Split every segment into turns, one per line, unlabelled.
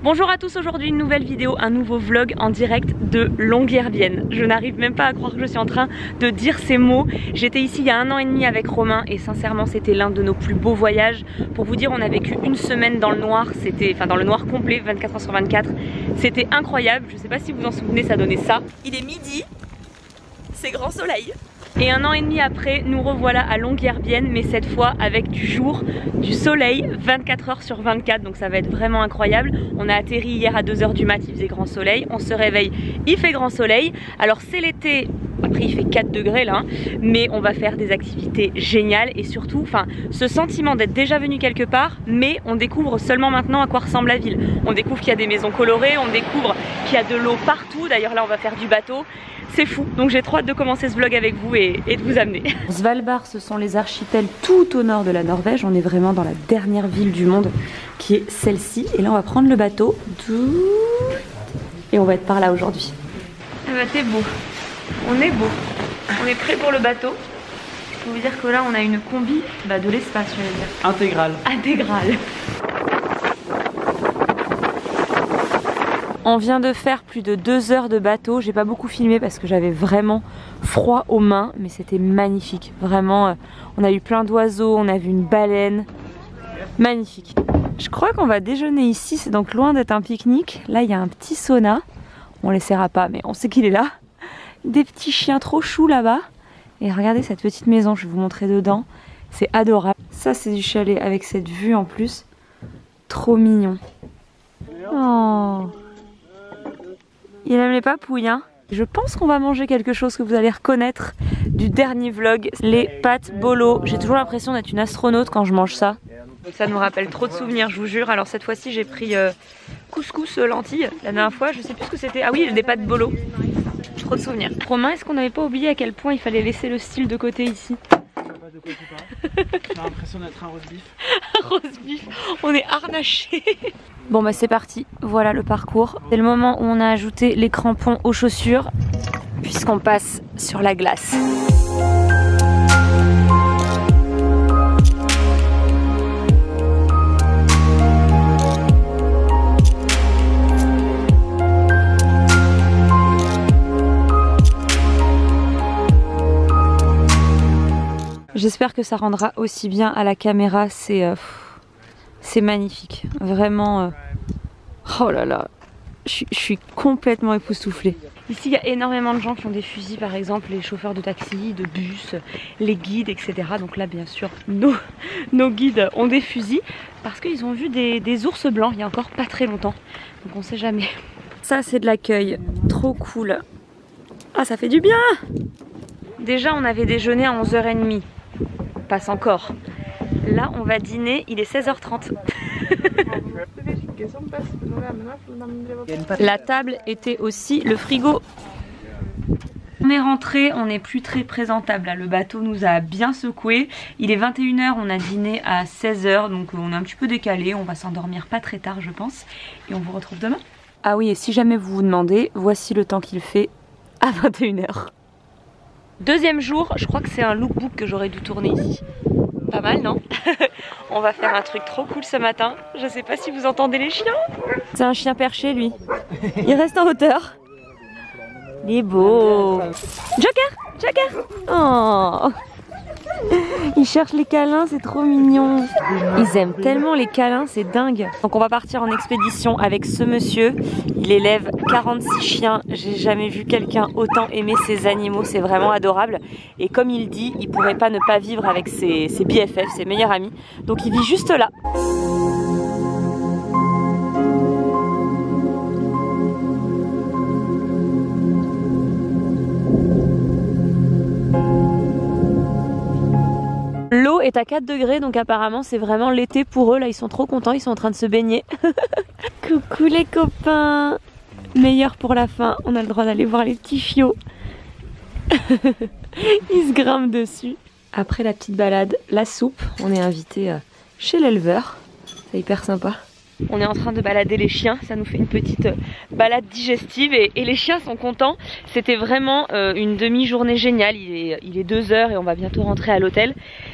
Bonjour à tous, aujourd'hui une nouvelle vidéo, un nouveau vlog en direct de Longyearbyen. Je n'arrive même pas à croire que je suis en train de dire ces mots. J'étais ici il y a 1 an et demi avec Romain et sincèrement c'était l'un de nos plus beaux voyages. Pour vous dire, on a vécu une semaine dans le noir, dans le noir complet, 24 heures sur 24. C'était incroyable, je sais pas si vous en souvenez, ça donnait ça. Il est midi, c'est grand soleil. Et 1 an et demi après, nous revoilà à Longyearbyen, mais cette fois avec du jour, du soleil, 24 heures sur 24, donc ça va être vraiment incroyable. On a atterri hier à 2 h du mat, il faisait grand soleil, on se réveille, il fait grand soleil. Alors c'est l'été, après il fait 4 degrés là, mais on va faire des activités géniales et surtout, ce sentiment d'être déjà venu quelque part, mais on découvre seulement maintenant à quoi ressemble la ville. On découvre qu'il y a des maisons colorées, on découvre qu'il y a de l'eau partout, d'ailleurs là on va faire du bateau. C'est fou, donc j'ai trop hâte de commencer ce vlog avec vous et de vous amener. Svalbard, ce sont les archipels tout au nord de la Norvège. On est vraiment dans la dernière ville du monde qui est celle-ci. Et là on va prendre le bateau et on va être par là aujourd'hui. Ah bah t'es beau, on est beau, on est prêt pour le bateau. Je peux vous dire que là on a une combi de l'espace, je vais dire.
Intégrale.
Intégrale. On vient de faire plus de 2 heures de bateau. J'ai pas beaucoup filmé parce que j'avais vraiment froid aux mains, mais c'était magnifique. Vraiment, on a eu plein d'oiseaux, on a vu une baleine. Magnifique. Je crois qu'on va déjeuner ici, c'est donc loin d'être un pique-nique. Là, il y a un petit sauna. On l'essaiera pas, mais on sait qu'il est là. Des petits chiens trop choux là-bas. Et regardez cette petite maison, je vais vous montrer dedans. C'est adorable. Ça, c'est du chalet avec cette vue en plus. Trop mignon. Oh. Il aime les papouilles, hein. Je pense qu'on va manger quelque chose que vous allez reconnaître du dernier vlog, les pâtes bolo. J'ai toujours l'impression d'être une astronaute quand je mange ça. Ça nous rappelle trop de souvenirs, je vous jure. Alors cette fois-ci j'ai pris couscous lentilles. La dernière fois je sais plus ce que c'était. Ah oui, des pâtes bolo. Trop de souvenirs. Romain, est-ce qu'on n'avait pas oublié à quel point il fallait laisser le style de côté ici?
J'ai l'impression d'être un roast beef.
Un roast beef, on est harnaché. Bon bah c'est parti, voilà le parcours. C'est le moment où on a ajouté les crampons aux chaussures puisqu'on passe sur la glace. J'espère que ça rendra aussi bien à la caméra, c'est magnifique, vraiment. Oh là là, je suis complètement époustouflée. Ici il y a énormément de gens qui ont des fusils, par exemple les chauffeurs de taxi, de bus, les guides, etc. Donc là bien sûr nos guides ont des fusils parce qu'ils ont vu des ours blancs il y a encore pas très longtemps. Donc on sait jamais. Ça c'est de l'accueil, trop cool. Ah ça fait du bien. Déjà on avait déjeuné à 11 h 30. Passe encore. Là on va dîner, il est 16 h 30. La table était aussi le frigo. On est rentré, on n'est plus très présentable là. Le bateau nous a bien secoué. Il est 21 h, on a dîné à 16 h, donc on est un petit peu décalé. On va s'endormir pas très tard je pense. Et on vous retrouve demain. Ah oui, et si jamais vous vous demandez, voici le temps qu'il fait à 21 h. Deuxième jour, je crois que c'est un lookbook que j'aurais dû tourner ici. Pas mal, non? On va faire un truc trop cool ce matin. Je sais pas si vous entendez les chiens. C'est un chien perché, lui. Il reste en hauteur. Il est beau. Joker! Joker! Oh! Ils cherchent les câlins, c'est trop mignon. Ils aiment tellement les câlins, c'est dingue. Donc on va partir en expédition avec ce monsieur. Il élève 46 chiens. J'ai jamais vu quelqu'un autant aimer ses animaux, c'est vraiment adorable. Et comme il dit, il pourrait pas ne pas vivre avec ses BFF, ses meilleurs amis. Donc il vit juste là. L'eau est à 4 degrés, donc apparemment c'est vraiment l'été pour eux. Là ils sont trop contents, ils sont en train de se baigner. Coucou les copains. Meilleur pour la fin, on a le droit d'aller voir les petits chiots. Ils se grimpent dessus. Après la petite balade, la soupe, on est invité chez l'éleveur. C'est hyper sympa. On est en train de balader les chiens, ça nous fait une petite balade digestive et les chiens sont contents. C'était vraiment une demi-journée géniale, il est 2 h et on va bientôt rentrer à l'hôtel.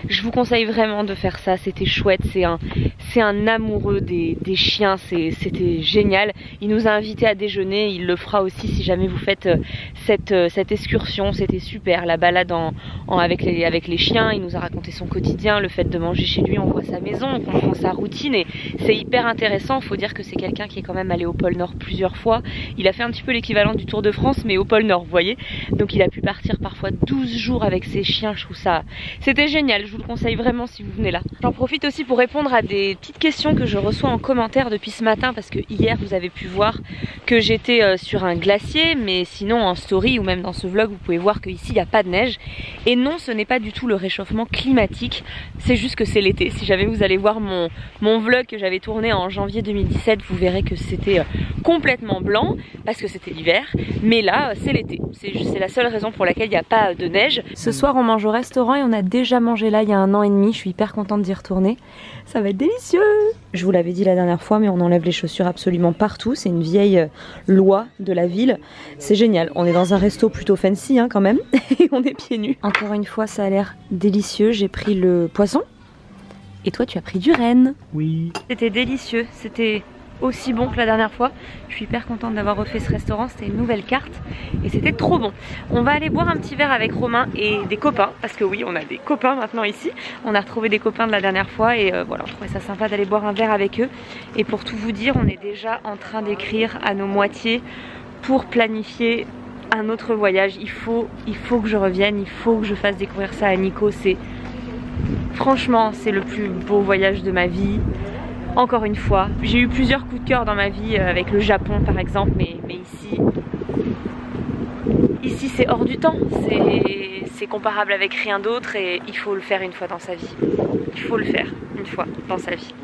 Je vous conseille vraiment de faire ça, c'était chouette, c'est un amoureux des chiens, c'était génial. Il nous a invités à déjeuner, il le fera aussi si jamais vous faites cette excursion, c'était super. La balade avec les chiens, il nous a raconté son quotidien, le fait de manger chez lui, on voit sa maison, on comprend sa routine et c'est hyper intéressant. Faut dire que c'est quelqu'un qui est quand même allé au pôle Nord plusieurs fois. Il a fait un petit peu l'équivalent du Tour de France mais au pôle Nord, vous voyez. Donc il a pu partir parfois 12 jours avec ses chiens, je trouve ça, c'était génial, je vous le conseille vraiment si vous venez là. J'en profite aussi pour répondre à des petites questions que je reçois en commentaire depuis ce matin parce que hier vous avez pu voir que j'étais sur un glacier, mais sinon en story ou même dans ce vlog vous pouvez voir qu'ici il n'y a pas de neige. Et non, ce n'est pas du tout le réchauffement climatique, c'est juste que c'est l'été. Si jamais vous allez voir mon vlog que j'avais tourné en janvier 2017, vous verrez que c'était complètement blanc parce que c'était l'hiver, mais là c'est l'été. C'est la seule raison pour laquelle il n'y a pas de neige. Ce soir on mange au restaurant et on a déjà mangé là il y a 1 an et demi, je suis hyper contente d'y retourner. Ça va être délicieux. Je vous l'avais dit la dernière fois mais on enlève les chaussures absolument partout, c'est une vieille loi de la ville. C'est génial, on est dans un resto plutôt fancy hein, quand même et on est pieds nus. Encore une fois ça a l'air délicieux, j'ai pris le poisson et toi tu as pris du renne.
Oui.
C'était délicieux, c'était aussi bon que la dernière fois. Je suis hyper contente d'avoir refait ce restaurant, c'était une nouvelle carte et c'était trop bon. On va aller boire un petit verre avec Romain et des copains parce que oui, on a des copains maintenant ici. On a retrouvé des copains de la dernière fois et voilà, on trouvait ça sympa d'aller boire un verre avec eux. Et pour tout vous dire, on est déjà en train d'écrire à nos moitiés pour planifier un autre voyage. Il faut que je revienne, il faut que je fasse découvrir ça à Nico. Franchement, c'est le plus beau voyage de ma vie. Encore une fois, j'ai eu plusieurs coups de cœur dans ma vie avec le Japon par exemple, mais ici c'est hors du temps, c'est comparable avec rien d'autre et il faut le faire une fois dans sa vie. Il faut le faire une fois dans sa vie.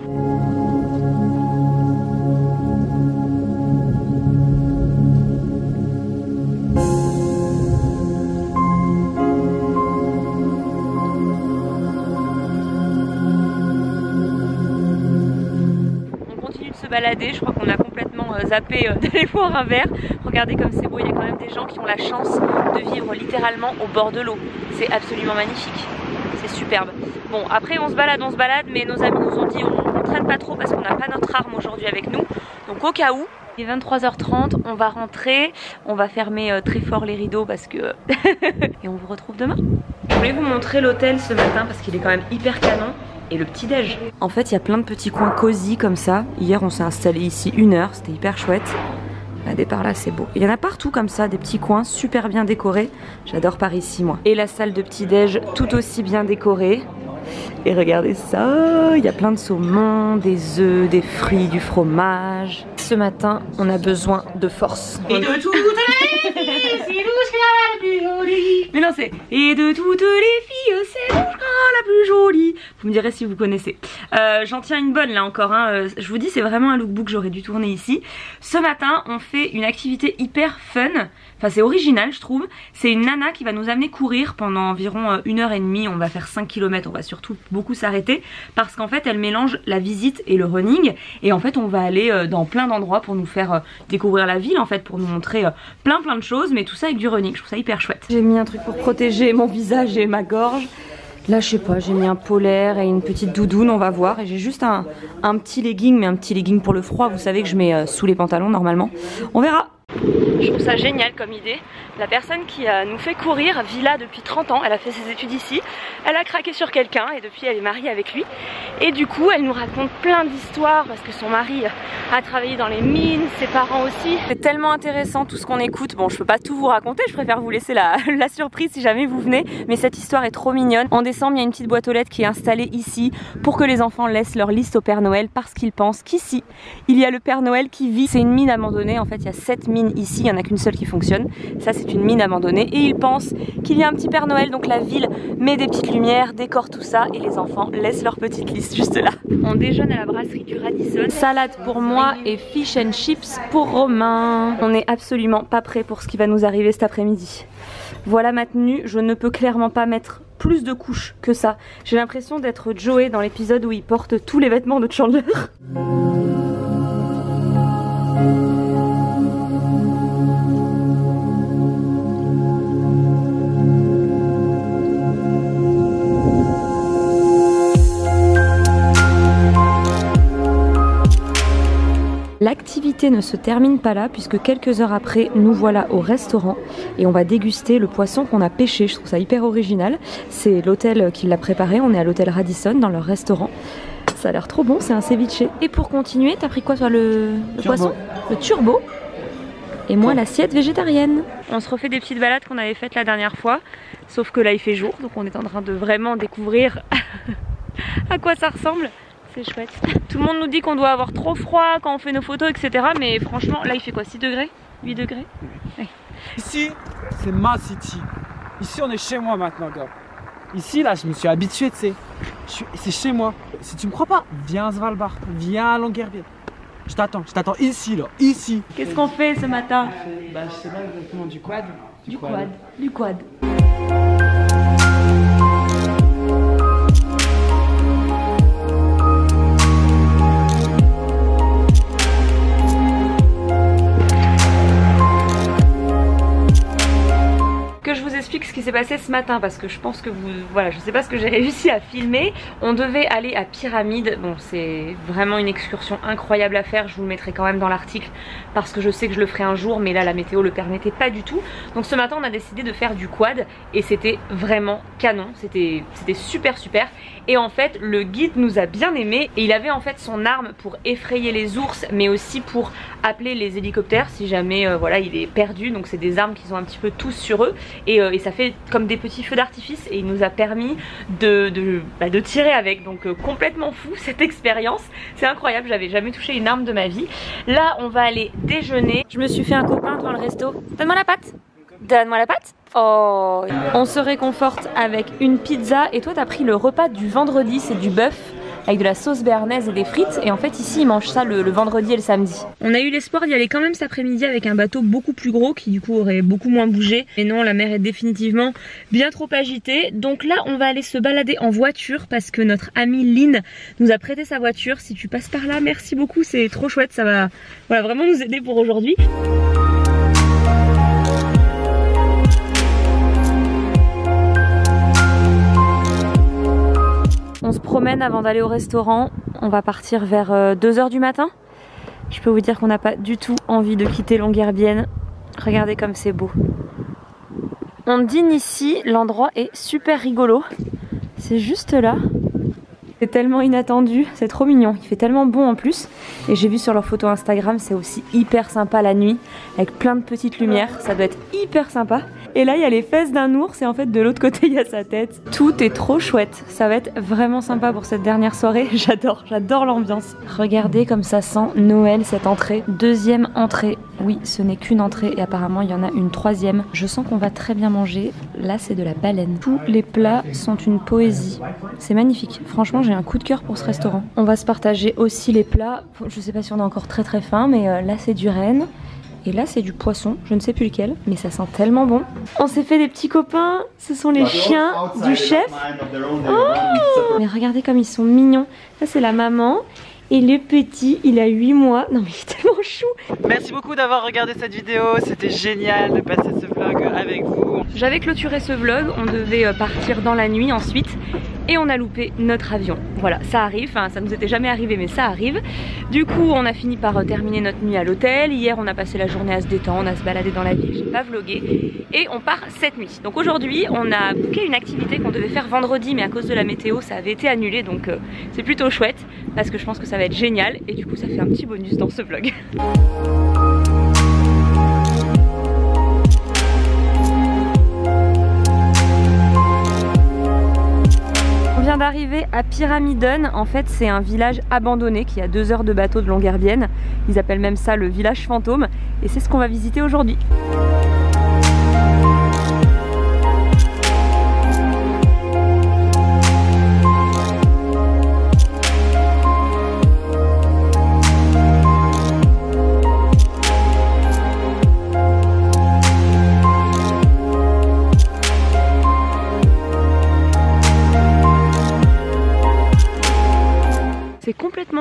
Balader, je crois qu'on a complètement zappé d'aller boire un verre. Regardez comme c'est beau, il y a quand même des gens qui ont la chance de vivre littéralement au bord de l'eau. C'est absolument magnifique, c'est superbe. Bon, après on se balade, mais nos amis nous ont dit on traîne pas trop parce qu'on n'a pas notre arme aujourd'hui avec nous. Donc au cas où, il est 23h30, on va rentrer, on va fermer très fort les rideaux parce que... et on vous retrouve demain. Je voulais vous montrer l'hôtel ce matin parce qu'il est quand même hyper canon. Et le petit déj. En fait il y a plein de petits coins cosy comme ça. Hier on s'est installé ici 1 heure, c'était hyper chouette. Regardez par là, c'est beau. Il y en a partout comme ça, des petits coins super bien décorés. J'adore par ici moi. Et la salle de petit déj tout aussi bien décorée. Et regardez ça, il y a plein de saumon, des œufs, des fruits, du fromage. Ce matin on a besoin de force. Et de toutes les filles, c'est Louchka la plus jolie. Mais non c'est et de toutes les filles, c'est Louchka la plus jolie. Vous me direz si vous connaissez. J'en tiens une bonne là encore hein. Je vous dis c'est vraiment un lookbook, j'aurais dû tourner ici. Ce matin on fait une activité hyper fun. Enfin c'est original je trouve. C'est une nana qui va nous amener courir pendant environ 1h30. On va faire 5 km, on va surtout beaucoup s'arrêter parce qu'en fait elle mélange la visite et le running. Et en fait on va aller dans plein d'endroits pour nous faire découvrir la ville en fait, pour nous montrer plein de choses, mais tout ça avec du running. Je trouve ça hyper chouette. J'ai mis un truc pour protéger mon visage et ma gorge. Là je sais pas, j'ai mis un polaire et une petite doudoune, on va voir. Et j'ai juste un petit legging, mais un petit legging pour le froid, vous savez que je mets sous les pantalons normalement. On verra. Je trouve ça génial comme idée. La personne qui nous fait courir vit là depuis 30 ans, elle a fait ses études ici, elle a craqué sur quelqu'un et depuis elle est mariée avec lui. Et du coup elle nous raconte plein d'histoires parce que son mari a travaillé dans les mines, ses parents aussi. C'est tellement intéressant tout ce qu'on écoute. Bon je peux pas tout vous raconter, je préfère vous laisser la surprise si jamais vous venez. Mais cette histoire est trop mignonne. En décembre il y a une petite boîte aux lettres qui est installée ici pour que les enfants laissent leur liste au Père Noël parce qu'ils pensent qu'ici il y a le Père Noël qui vit. C'est une mine abandonnée, en fait il y a 7 mines ici, il n'y en a qu'une seule qui fonctionne. Ça c'est une mine abandonnée et ils pensent qu'il y a un petit Père Noël, donc la ville met des petites lumières, décore tout ça et les enfants laissent leur petite liste juste là. On déjeune à la brasserie du Radisson. Salade pour moi et fish and chips pour Romain. On n'est absolument pas prêt pour ce qui va nous arriver cet après-midi. Voilà ma tenue, je ne peux clairement pas mettre plus de couches que ça. J'ai l'impression d'être Joey dans l'épisode où il porte tous les vêtements de Chandler. l'activité ne se termine pas là puisque quelques heures après, nous voilà au restaurant et on va déguster le poisson qu'on a pêché. Je trouve ça hyper original. C'est l'hôtel qui l'a préparé. On est à l'hôtel Radisson dans leur restaurant. Ça a l'air trop bon, c'est un ceviche. Et pour continuer, t'as pris quoi toi, le poisson? Le turbo. Et moi l'assiette végétarienne. On se refait des petites balades qu'on avait faites la dernière fois. Sauf que là il fait jour, donc on est en train de vraiment découvrir à quoi ça ressemble. C'est chouette. Tout le monde nous dit qu'on doit avoir trop froid quand on fait nos photos, etc. Mais franchement, là il fait quoi, 6 degrés? 8 degrés? Ouais.
Ici, c'est ma city. Ici, on est chez moi maintenant, gars. Ici, là, je me suis habitué, tu sais. C'est chez moi. Si tu me crois pas, viens à Svalbard, viens à Longyearbyen. Je t'attends ici, là, ici.
Qu'est-ce qu'on fait ce matin?
Bah, je sais pas exactement, du quad.
Du quad. Que je vous explique ce qui s'est passé ce matin parce que je pense que voilà, je sais pas ce que j'ai réussi à filmer. On devait aller à Pyramide. Bon, c'est vraiment une excursion incroyable à faire. Je vous le mettrai quand même dans l'article parce que je sais que je le ferai un jour, mais là la météo le permettait pas du tout. Donc ce matin on a décidé de faire du quad et c'était vraiment canon. C'était super. Et en fait le guide nous a bien aimé et il avait en fait son arme pour effrayer les ours, mais aussi pour appeler les hélicoptères si jamais voilà il est perdu. Donc c'est des armes qu'ils ont un petit peu tous sur eux. Et ça fait comme des petits feux d'artifice et il nous a permis de tirer avec. Donc complètement fou cette expérience, c'est incroyable, j'avais jamais touché une arme de ma vie. Là on va aller déjeuner. Je me suis fait un copain devant le resto. Donne-moi la pâte. Donne-moi la pâte. Oh. On se réconforte avec une pizza et toi t'as pris le repas du vendredi, c'est du bœuf avec de la sauce béarnaise et des frites, et en fait ici ils mangent ça le vendredi et le samedi. On a eu l'espoir d'y aller quand même cet après-midi avec un bateau beaucoup plus gros qui du coup aurait beaucoup moins bougé, et non, la mer est définitivement bien trop agitée. Donc là on va aller se balader en voiture parce que notre amie Lynn nous a prêté sa voiture. Si tu passes par là, merci beaucoup, c'est trop chouette, ça va voilà, vraiment nous aider pour aujourd'hui. On se promène avant d'aller au restaurant, on va partir vers 2 h du matin. Je peux vous dire qu'on n'a pas du tout envie de quitter Longyearbyen. Regardez comme c'est beau. On dîne ici, l'endroit est super rigolo. C'est juste là. C'est tellement inattendu, c'est trop mignon, il fait tellement bon en plus. Et j'ai vu sur leur photo Instagram, c'est aussi hyper sympa la nuit, avec plein de petites lumières, ça doit être hyper sympa. Et là il y a les fesses d'un ours et en fait de l'autre côté il y a sa tête. Tout est trop chouette, ça va être vraiment sympa pour cette dernière soirée, j'adore l'ambiance. Regardez comme ça sent Noël cette entrée. Deuxième entrée, oui ce n'est qu'une entrée et apparemment il y en a une troisième. Je sens qu'on va très bien manger, là c'est de la baleine. Tous les plats sont une poésie, c'est magnifique, franchement j'ai un coup de cœur pour ce restaurant. On va se partager aussi les plats, je sais pas si on est encore très faim, mais là c'est du renne. Et là c'est du poisson, je ne sais plus lequel, mais ça sent tellement bon. On s'est fait des petits copains, ce sont les chiens du chef. Oh, mais regardez comme ils sont mignons. Ça c'est la maman. Et le petit, il a 8 mois. Non mais il est tellement chou.
Merci beaucoup d'avoir regardé cette vidéo. C'était génial de passer ce vlog avec vous.
J'avais clôturé ce vlog. On devait partir dans la nuit ensuite. Et on a loupé notre avion. Voilà, ça arrive. Enfin, ça nous était jamais arrivé, mais ça arrive. Du coup, on a fini par terminer notre nuit à l'hôtel. Hier, on a passé la journée à se détendre, à se balader dans la ville. J'ai pas vlogué. Et on part cette nuit. Donc aujourd'hui, on a booké une activité qu'on devait faire vendredi. Mais à cause de la météo, ça avait été annulé. Donc c'est plutôt chouette. Parce que je pense que ça va être génial et du coup ça fait un petit bonus dans ce vlog. On vient d'arriver à Pyramiden. En fait c'est un village abandonné qui a 2 heures de bateau de Longyearbyen. Ils appellent même ça le village fantôme et c'est ce qu'on va visiter aujourd'hui.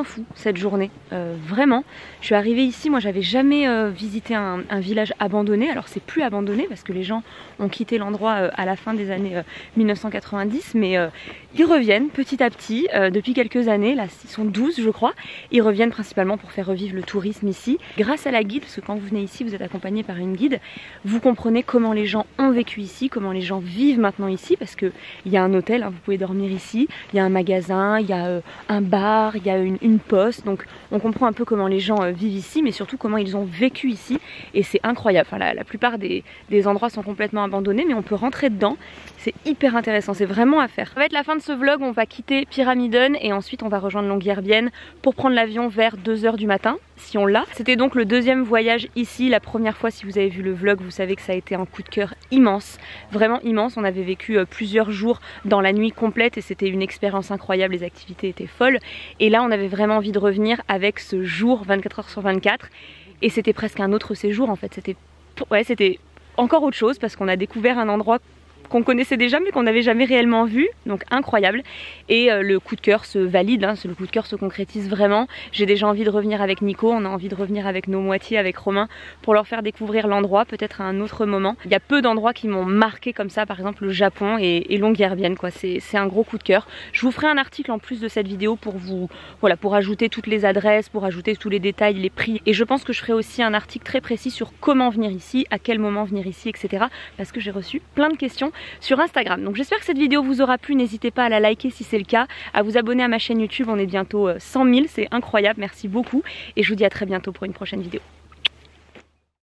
fou cette journée, vraiment. Je suis arrivée ici, moi j'avais jamais visité un village abandonné. Alors c'est plus abandonné parce que les gens ont quitté l'endroit à la fin des années 1990, mais ils reviennent petit à petit depuis quelques années, là ils sont 12 je crois. Ils reviennent principalement pour faire revivre le tourisme ici. Grâce à la guide, parce que quand vous venez ici vous êtes accompagné par une guide, vous comprenez comment les gens ont vécu ici, comment les gens vivent maintenant ici, parce qu'il y a un hôtel, hein, vous pouvez dormir ici, il y a un magasin, il y a un bar, il y a une poste, donc on comprend un peu comment les gens vivent ici, mais surtout comment ils ont vécu ici, et c'est incroyable. Enfin, la plupart des endroits sont complètement abandonnés, mais on peut rentrer dedans, c'est hyper intéressant, c'est vraiment à faire. Ça va être la fin de ce vlog, on va quitter Pyramiden et ensuite on va rejoindre Longyearbyen pour prendre l'avion vers 2 h du matin, si on l'a. C'était donc le deuxième voyage ici. La première fois, si vous avez vu le vlog, vous savez que ça a été un coup de cœur immense, vraiment immense. On avait vécu plusieurs jours dans la nuit complète et c'était une expérience incroyable, les activités étaient folles. Et là on avait vraiment envie de revenir avec ce jour 24 h sur 24 et c'était presque un autre séjour en fait. C'était encore autre chose parce qu'on a découvert un endroit qu'on connaissait déjà mais qu'on n'avait jamais réellement vu, donc incroyable. Et le coup de cœur se valide, hein, le coup de cœur se concrétise vraiment. J'ai déjà envie de revenir avec Nico, on a envie de revenir avec nos moitiés, avec Romain, pour leur faire découvrir l'endroit, peut-être à un autre moment. Il y a peu d'endroits qui m'ont marqué comme ça, par exemple le Japon et Longyearbyen, quoi. C'est un gros coup de cœur. Je vous ferai un article en plus de cette vidéo pour vous, voilà, pour ajouter toutes les adresses, pour ajouter tous les détails, les prix. Et je pense que je ferai aussi un article très précis sur comment venir ici, à quel moment venir ici, etc. Parce que j'ai reçu plein de questions sur Instagram. Donc j'espère que cette vidéo vous aura plu, n'hésitez pas à la liker si c'est le cas, à vous abonner à ma chaîne YouTube, on est bientôt 100 000, c'est incroyable, merci beaucoup et je vous dis à très bientôt pour une prochaine vidéo.